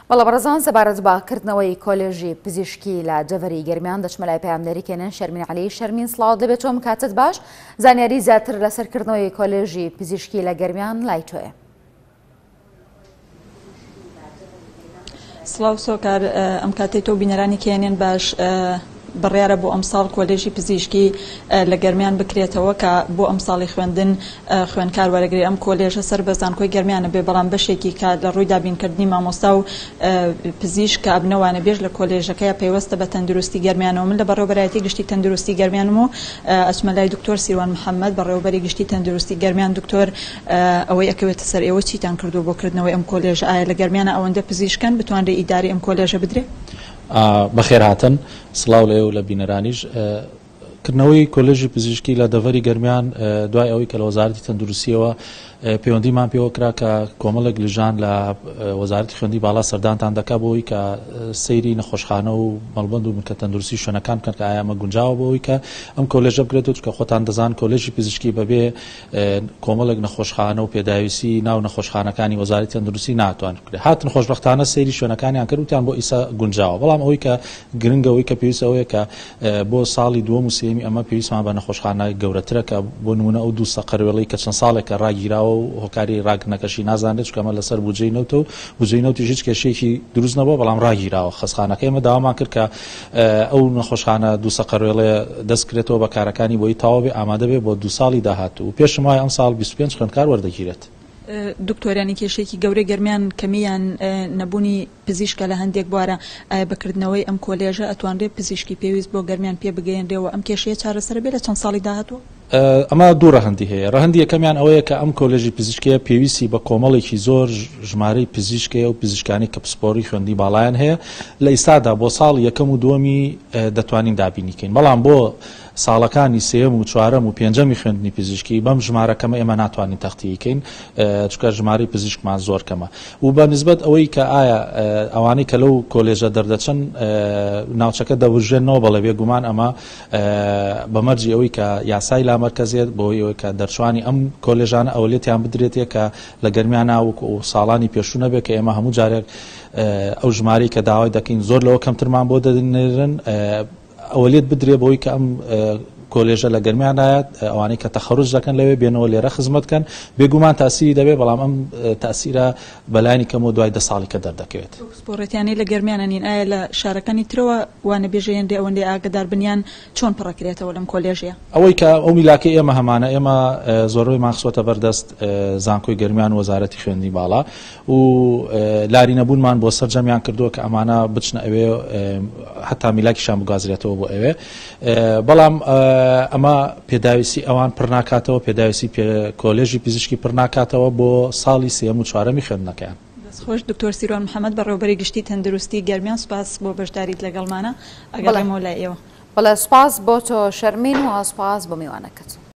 بەڵەبەرزان سەبارەت باکردنەوەی کۆلێژی پزیشکی لە جەڤەری گەرمیان دەچمەلای پەیامنەریکێنن شەرمین عەلی. شەرمین سڵاو دەبێت تۆم کاتت باش، زانیاری زیاتر لەسەرکردنەوەی کۆلێژی پزیشکی لە گەرمیان لای تۆیە. سڵاو سۆکار، ئەم کاتەی تۆ بینەرانی کێنێن باش بڕیارە بۆ ئەمساڵ کۆلێژی پزیشکی لە گەرمیان بکرێتەوە کە بۆ ئەمساڵی خوێندن خوێندکار وەرەگری ئەم کۆلێژە سەر بە زانکۆی گەرمیانە بێ، بەڵام بەشێکی کە لە ڕووی دابینکردنی مامۆستا و پزیشک کە ئەبنەوانە بێژ لە کۆلێژەکەی پێوەستە بە تەندروستی گەرمیانەوە. من لە بەڕێوەبەرایەتی گشتی تەندروستی گەرمیانم و ئەچمە لای دکتۆر سیروان محەممەد بەڕێوەبەری گشتی تەندروستی گەرمیان. دکتۆر، ئەوەی ئەکەوێتە سەر ئێوە چیتان کردو بۆ کردنەوەی ئەم کۆلێژە؟ ئایا لە گەرمیانە ئەوەندە پزیشکن بتوانرێ ئیداری ئەم کۆلێژە بدرێ؟ بەخێر هاتن، سڵاو لێ و لە بینەرانیش. کردنەوەی کۆلێژی پزیشکی لە دەڤەری گەرمیان دوای ئەوەی کە لە وەزارەتی تەندروستیەوە پەیوەندیمان پێوە کرا کە کۆمەڵێک لیژان لە وەزارەتی خوێندی باڵا سەردانتان دەکا بۆەوەی کە سەیری نەخۆشخانە و مەڵبەند و ملکە تەندروستی شوێنەکان بکەن کە ئایا ئەمە گونجاوە بۆەوەی کە ئەم کۆلێژە بکرێتەوە، چونکە خۆتان دەزان کۆلێژی پزیشکی بەبێ کۆمەڵێک نەخۆشخانە و پێداویستی ناو نەخۆشخانەکانی وەزارەتی تەندروستی ناتوان بکرێت. هاتن خۆشبەختانە سەیری شوێنەکانیان کردوتیان بۆ ئیسا گونجاوە، بەڵام ئەوەی کە گرنگەوەی کە پێویستە ئەوەیە کە بۆ ساڵی دووەم و سێمی ئەمە پێویستمان بە نەخۆشخانە گەورەترە کە بۆ نمونە ئەو دوو سەقەرێڵەی کە چەند ساڵێکە ڕاگیراوە و هۆکاری ڕاگرنەکەشی نازانێت، چونکە ئەمە لەسەر بودجەی نەوتە و بودجەی نەوتی هیچ کێشەیەکی دروست نەبووە، بەڵام ڕاگیراوە. خەسخانەکەی ئێمە داوامان کرد کە ئەو نەخۆشخانە دوو سەقەرێڵەیە دەستکرێتەوە بە کارەکانی بۆی تاوا بێ، ئامادە بێ بۆ 2 ساڵی داهاتوو و پێشم وایە ئەم ساڵ 25 خوێندکار وەردەگیرێت. دکتۆرانی کێشێکی گەورەی گەرمیان کەمیان نەبوونی پزیشکە لە هەندێک بوارە. ئایا بەکردنەوەی ئەم کۆلێژە ئەتوانرێت پزیشکی پێویست بۆ گەرمیان پێ بگەێنرێەوە ئەم کێشەیە چارەسەر بێت لە چەند ساڵی داهاتوە؟ ئەمە دوو ڕەهەندی هەیە. ڕەهەندی یەکەمیان ئەوەیە کە ئەم کۆلێژی پزیشکیە پێویستی بە کۆمەڵێکی زۆر ژمارەی پزیشکەیە و پزیشکانی کە پسپۆری خوێندی باڵایان هەیە. لە ئیستادا بۆ ساڵ یەکەم و دووەمی دەتوانین دابینیکەین، بەڵام بۆ ساڵەکانی سێم و چوارەم و پێنجەمی خوێندنی پزیشکی بەم ژمارەکەمە ئێمە ناتوانین تەختیکەین، چونکە ژمارەی پزیشکمان زۆر کەمە. و بە نسبەت ئەوەی کە ئایا ئەوانەی کە لەو کۆلێژە دەردەچن ناوچەکە دەوژێنەوە، بەڵێ بێگومان ئەمە بەمەرجی ئەوەی کە یاسای لامەرکەزێت بۆ ئەوەی کە دەرچوانی ئەم کۆلێژانە ئەولێتیان بدرێتێ کە لە گەرمیان ناوک و ساڵانی پێشوو نەبێت کە ئێمە هەموو جارێک ئەو ژمارەی کە داوای دەکەین زۆر لەوە کەمترمان بۆ دەدنێرن، ئەوەلێت بدرێ بۆی کە ئەم کۆلێژە لە گەرمیانایەت ئەوانەی کە تەخەڕوج دەکەن لەوێ بێنەوە لێرە خزمەتکەن. بێگومان تاسیری دەبێت، بەڵام ئەم تاسیرە بەلایانی کەم و دوای 10 ساڵی کە دەردەکەوێت. سپۆڕەتیانی لە گەرمیانە نین، ئایا لە شارەکانی ترەوە وانە بێژەیەندێ ئەوەندێ ئاگدار بنیان چۆن پڕەکرێتەوە لەم کۆلێژەیە؟ ئەوەی کە ئەو میلاکەی ئێمە هەمانە، ئێمە زۆرەوەی ماخسۆتە بەردەست زانکۆی گەرمیان وەزارەتی خوێندی باڵا و لاری نەبوونمان بۆ سەرجەمیان کردووە کە ئەمانە بچنە ئەوێ حتا میلاکیشان بگازرێتەوە بۆ ئەوێ، بەڵام ئەمە پێداویستی ئەوان پڕناکاتەوە، پێداویستی کۆلێژی پزیشکی پڕناکاتەوە بۆ ساڵی سێم و چوارەمی خوێندنەکەیان. خۆش دکتۆر سیروان محەممەد بەڕێوەبەری گشتی تەندروستی گەرمیان، سوپاس بۆ بەشداریت لەگەڵمانە. ئەگەڵێمەوە لای ئێوە. بەڵێ سوپاس بۆ تۆ شەرمین و سوپاس بۆ میوانەکەت.